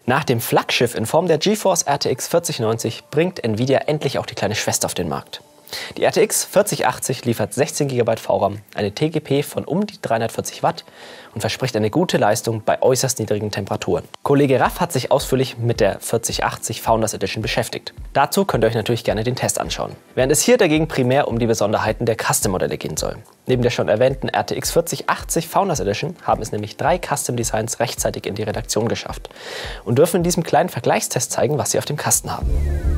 Nach dem Flaggschiff in Form der GeForce RTX 4090 bringt Nvidia endlich auch die kleine Schwester auf den Markt. Die RTX 4080 liefert 16 GB VRAM, eine TGP von um die 340 Watt und verspricht eine gute Leistung bei äußerst niedrigen Temperaturen. Kollege Raff hat sich ausführlich mit der 4080 Founders Edition beschäftigt. Dazu könnt ihr euch natürlich gerne den Test anschauen. Während es hier dagegen primär um die Besonderheiten der Custom-Modelle gehen soll. Neben der schon erwähnten RTX 4080 Founders Edition haben es nämlich 3 Custom-Designs rechtzeitig in die Redaktion geschafft und dürfen in diesem kleinen Vergleichstest zeigen, was sie auf dem Kasten haben.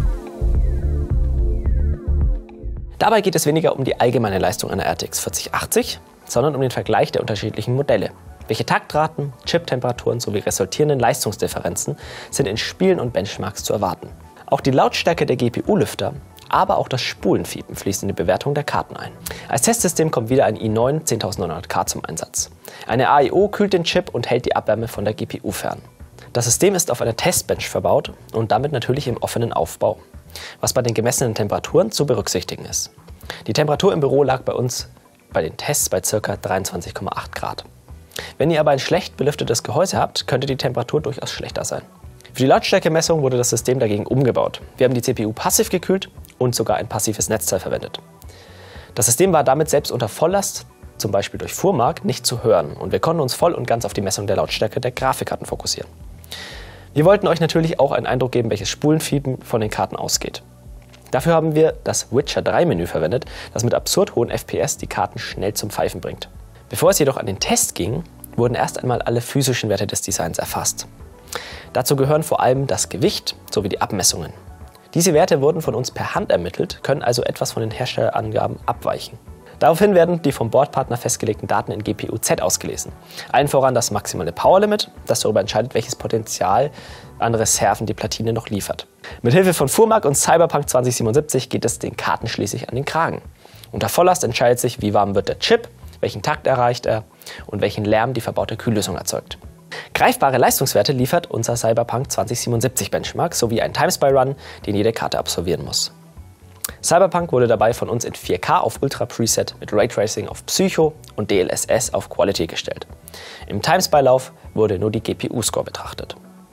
Dabei geht es weniger um die allgemeine Leistung einer RTX 4080, sondern um den Vergleich der unterschiedlichen Modelle. Welche Taktraten, Chiptemperaturen sowie resultierenden Leistungsdifferenzen sind in Spielen und Benchmarks zu erwarten. Auch die Lautstärke der GPU-Lüfter, aber auch das Spulenfiepen fließt in die Bewertung der Karten ein. Als Testsystem kommt wieder ein i9 10900K zum Einsatz. Eine AIO kühlt den Chip und hält die Abwärme von der GPU fern. Das System ist auf einer Testbench verbaut und damit natürlich im offenen Aufbau, was bei den gemessenen Temperaturen zu berücksichtigen ist. Die Temperatur im Büro lag bei uns bei den Tests bei ca. 23,8 Grad. Wenn ihr aber ein schlecht belüftetes Gehäuse habt, könnte die Temperatur durchaus schlechter sein. Für die Lautstärkemessung wurde das System dagegen umgebaut. Wir haben die CPU passiv gekühlt und sogar ein passives Netzteil verwendet. Das System war damit selbst unter Volllast, zum Beispiel durch Fuhrmark, nicht zu hören und wir konnten uns voll und ganz auf die Messung der Lautstärke der Grafikkarten fokussieren. Wir wollten euch natürlich auch einen Eindruck geben, welches Spulenfiepen von den Karten ausgeht. Dafür haben wir das Witcher 3 Menü verwendet, das mit absurd hohen FPS die Karten schnell zum Pfeifen bringt. Bevor es jedoch an den Test ging, wurden erst einmal alle physischen Werte des Designs erfasst. Dazu gehören vor allem das Gewicht sowie die Abmessungen. Diese Werte wurden von uns per Hand ermittelt, können also etwas von den Herstellerangaben abweichen. Daraufhin werden die vom Bordpartner festgelegten Daten in GPU-Z ausgelesen. Allen voran das maximale Power-Limit, das darüber entscheidet, welches Potenzial an Reserven die Platine noch liefert. Mit Hilfe von Fuhrmark und Cyberpunk 2077 geht es den Karten schließlich an den Kragen. Unter Volllast entscheidet sich, wie warm wird der Chip, welchen Takt erreicht er und welchen Lärm die verbaute Kühllösung erzeugt. Greifbare Leistungswerte liefert unser Cyberpunk 2077 Benchmark sowie ein Timespy-Run, den jede Karte absolvieren muss. Cyberpunk wurde dabei von uns in 4K auf Ultra Preset mit Raytracing auf Psycho und DLSS auf Quality gestellt. Im Timespy-Lauf wurde nur die GPU-Score betrachtet.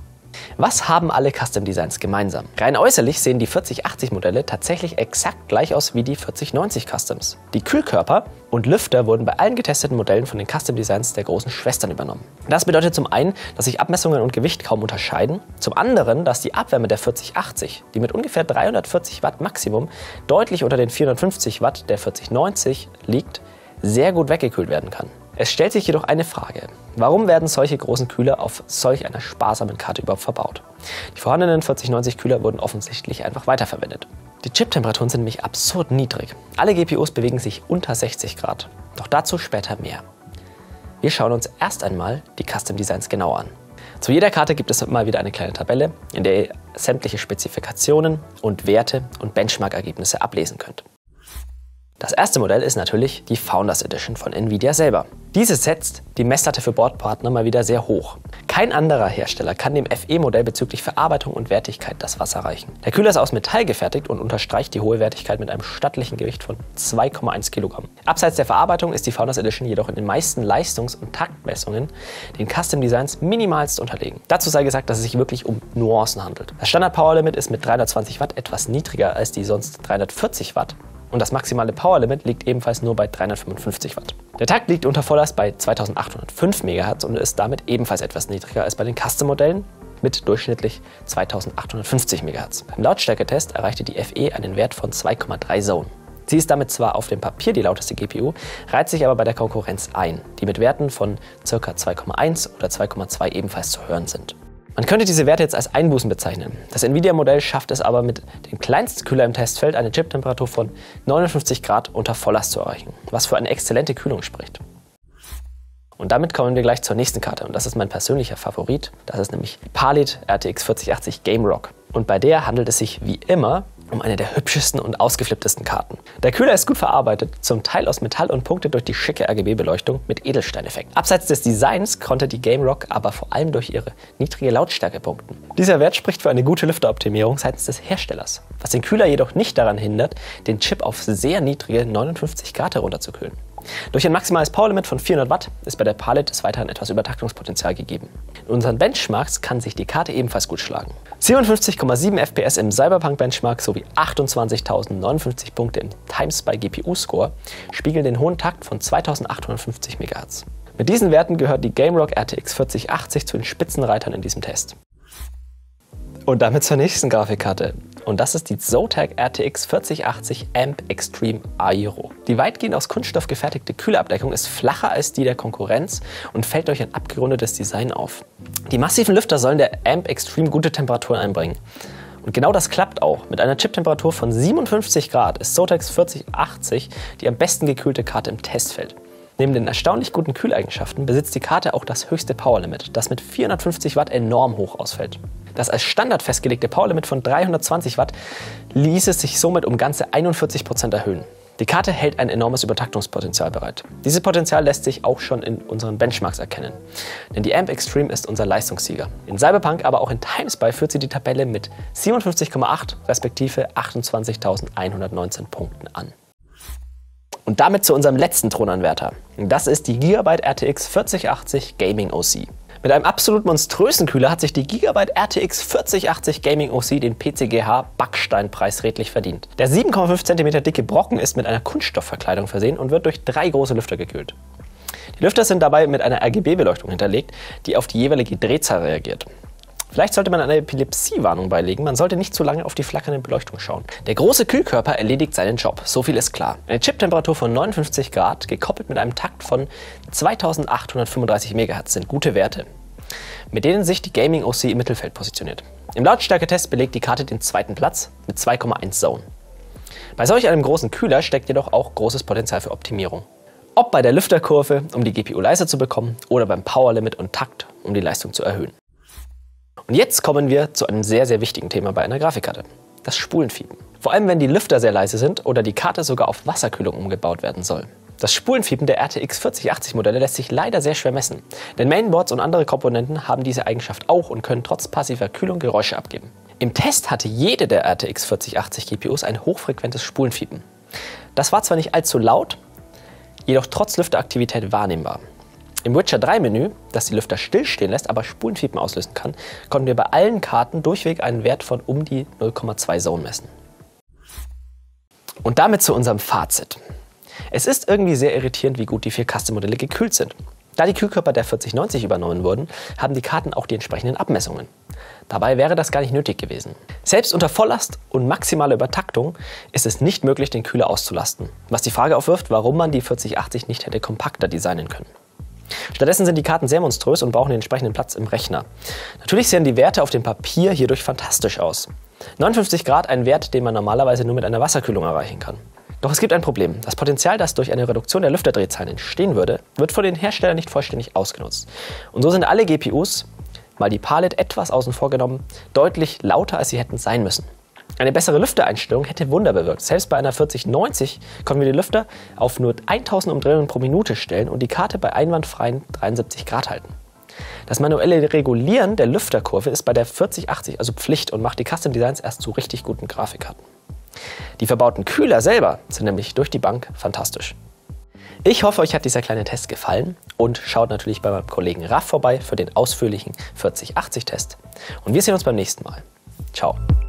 Was haben alle Custom Designs gemeinsam? Rein äußerlich sehen die 4080-Modelle tatsächlich exakt gleich aus wie die 4090 Customs. Die Kühlkörper und Lüfter wurden bei allen getesteten Modellen von den Custom Designs der großen Schwestern übernommen. Das bedeutet zum einen, dass sich Abmessungen und Gewicht kaum unterscheiden, zum anderen, dass die Abwärme der 4080, die mit ungefähr 340 Watt Maximum deutlich unter den 450 Watt der 4090 liegt, sehr gut weggekühlt werden kann. Es stellt sich jedoch eine Frage: Warum werden solche großen Kühler auf solch einer sparsamen Karte überhaupt verbaut? Die vorhandenen 4090 Kühler wurden offensichtlich einfach weiterverwendet. Die Chiptemperaturen sind nämlich absurd niedrig. Alle GPUs bewegen sich unter 60 Grad. Doch dazu später mehr. Wir schauen uns erst einmal die Custom Designs genauer an. Zu jeder Karte gibt es mal wieder eine kleine Tabelle, in der ihr sämtliche Spezifikationen und Werte und Benchmark-Ergebnisse ablesen könnt. Das erste Modell ist natürlich die Founders Edition von Nvidia selber. Diese setzt die Messlatte für Bordpartner mal wieder sehr hoch. Kein anderer Hersteller kann dem FE-Modell bezüglich Verarbeitung und Wertigkeit das Wasser reichen. Der Kühler ist aus Metall gefertigt und unterstreicht die hohe Wertigkeit mit einem stattlichen Gewicht von 2,1 Kilogramm. Abseits der Verarbeitung ist die Founders Edition jedoch in den meisten Leistungs- und Taktmessungen den Custom Designs minimalst unterlegen. Dazu sei gesagt, dass es sich wirklich um Nuancen handelt. Das Standard Power Limit ist mit 320 Watt etwas niedriger als die sonst 340 Watt. Und das maximale Power Limit liegt ebenfalls nur bei 355 Watt. Der Takt liegt unter Volllast bei 2805 MHz und ist damit ebenfalls etwas niedriger als bei den Custom-Modellen mit durchschnittlich 2850 MHz. Beim Lautstärketest erreichte die FE einen Wert von 2,3 Zone. Sie ist damit zwar auf dem Papier die lauteste GPU, reiht sich aber bei der Konkurrenz ein, die mit Werten von ca. 2,1 oder 2,2 ebenfalls zu hören sind. Man könnte diese Werte jetzt als Einbußen bezeichnen. Das Nvidia-Modell schafft es aber mit dem kleinsten Kühler im Testfeld eine Chiptemperatur von 59 Grad unter Volllast zu erreichen, was für eine exzellente Kühlung spricht. Und damit kommen wir gleich zur nächsten Karte und das ist mein persönlicher Favorit. Das ist nämlich Palit RTX 4080 Game Rock. Und bei der handelt es sich wie immer um eine der hübschesten und ausgeflipptesten Karten. Der Kühler ist gut verarbeitet, zum Teil aus Metall und punktet durch die schicke RGB-Beleuchtung mit Edelsteineffekt. Abseits des Designs konnte die Game Rock aber vor allem durch ihre niedrige Lautstärke punkten. Dieser Wert spricht für eine gute Lüfteroptimierung seitens des Herstellers, was den Kühler jedoch nicht daran hindert, den Chip auf sehr niedrige 59 Grad herunterzukühlen. Durch ein maximales Powerlimit von 400 Watt ist bei der PALIT des Weiteren etwas Übertaktungspotenzial gegeben. In unseren Benchmarks kann sich die Karte ebenfalls gut schlagen. 57,7 FPS im Cyberpunk Benchmark sowie 28.059 Punkte im TimeSpy GPU Score spiegeln den hohen Takt von 2850 MHz. Mit diesen Werten gehört die Gamerock RTX 4080 zu den Spitzenreitern in diesem Test. Und damit zur nächsten Grafikkarte. Und das ist die Zotac RTX 4080 Amp Extreme Aero. Die weitgehend aus Kunststoff gefertigte Kühlabdeckung ist flacher als die der Konkurrenz und fällt durch ein abgerundetes Design auf. Die massiven Lüfter sollen der Amp Extreme gute Temperaturen einbringen. Und genau das klappt auch. Mit einer Chiptemperatur von 57 Grad ist Zotacs 4080 die am besten gekühlte Karte im Testfeld. Neben den erstaunlich guten Kühleigenschaften besitzt die Karte auch das höchste Powerlimit, das mit 450 Watt enorm hoch ausfällt. Das als Standard festgelegte Powerlimit von 320 Watt ließ es sich somit um ganze 41% erhöhen. Die Karte hält ein enormes Übertaktungspotenzial bereit. Dieses Potenzial lässt sich auch schon in unseren Benchmarks erkennen. Denn die Amp Extreme ist unser Leistungssieger. In Cyberpunk, aber auch in TimeSpy führt sie die Tabelle mit 57,8 respektive 28.119 Punkten an. Und damit zu unserem letzten Thronanwärter. Das ist die Gigabyte RTX 4080 Gaming OC. Mit einem absolut monströsen Kühler hat sich die Gigabyte RTX 4080 Gaming OC den PCGH Backsteinpreis redlich verdient. Der 7,5 cm dicke Brocken ist mit einer Kunststoffverkleidung versehen und wird durch 3 große Lüfter gekühlt. Die Lüfter sind dabei mit einer RGB-Beleuchtung hinterlegt, die auf die jeweilige Drehzahl reagiert. Vielleicht sollte man eine Epilepsiewarnung beilegen, man sollte nicht zu lange auf die flackernde Beleuchtung schauen. Der große Kühlkörper erledigt seinen Job, so viel ist klar. Eine Chiptemperatur von 59 Grad, gekoppelt mit einem Takt von 2835 MHz sind gute Werte, mit denen sich die Gaming OC im Mittelfeld positioniert. Im Lautstärketest belegt die Karte den zweiten Platz mit 2,1 Zone. Bei solch einem großen Kühler steckt jedoch auch großes Potenzial für Optimierung. Ob bei der Lüfterkurve, um die GPU leiser zu bekommen, oder beim Powerlimit und Takt, um die Leistung zu erhöhen. Und jetzt kommen wir zu einem sehr, sehr wichtigen Thema bei einer Grafikkarte. Das Spulenfiepen. Vor allem, wenn die Lüfter sehr leise sind oder die Karte sogar auf Wasserkühlung umgebaut werden soll. Das Spulenfiepen der RTX 4080 Modelle lässt sich leider sehr schwer messen. Denn Mainboards und andere Komponenten haben diese Eigenschaft auch und können trotz passiver Kühlung Geräusche abgeben. Im Test hatte jede der RTX 4080 GPUs ein hochfrequentes Spulenfiepen. Das war zwar nicht allzu laut, jedoch trotz Lüfteraktivität wahrnehmbar. Im Witcher 3 Menü, das die Lüfter stillstehen lässt, aber Spulenfiepen auslösen kann, konnten wir bei allen Karten durchweg einen Wert von um die 0,2 Zone messen. Und damit zu unserem Fazit. Es ist irgendwie sehr irritierend, wie gut die 4 Custom-Modelle gekühlt sind. Da die Kühlkörper der 4090 übernommen wurden, haben die Karten auch die entsprechenden Abmessungen. Dabei wäre das gar nicht nötig gewesen. Selbst unter Volllast und maximaler Übertaktung ist es nicht möglich, den Kühler auszulasten. Was die Frage aufwirft, warum man die 4080 nicht hätte kompakter designen können. Stattdessen sind die Karten sehr monströs und brauchen den entsprechenden Platz im Rechner. Natürlich sehen die Werte auf dem Papier hierdurch fantastisch aus. 59 Grad ein Wert, den man normalerweise nur mit einer Wasserkühlung erreichen kann. Doch es gibt ein Problem. Das Potenzial, das durch eine Reduktion der Lüfterdrehzahlen entstehen würde, wird von den Herstellern nicht vollständig ausgenutzt. Und so sind alle GPUs, mal die PALIT etwas außen vor genommen, deutlich lauter, als sie hätten sein müssen. Eine bessere Lüftereinstellung hätte Wunder bewirkt. Selbst bei einer 4090 konnten wir die Lüfter auf nur 1000 Umdrehungen pro Minute stellen und die Karte bei einwandfreien 73 Grad halten. Das manuelle Regulieren der Lüfterkurve ist bei der 4080 also Pflicht und macht die Custom Designs erst zu richtig guten Grafikkarten. Die verbauten Kühler selber sind nämlich durch die Bank fantastisch. Ich hoffe, euch hat dieser kleine Test gefallen und schaut natürlich bei meinem Kollegen Raff vorbei für den ausführlichen 4080-Test. Und wir sehen uns beim nächsten Mal. Ciao.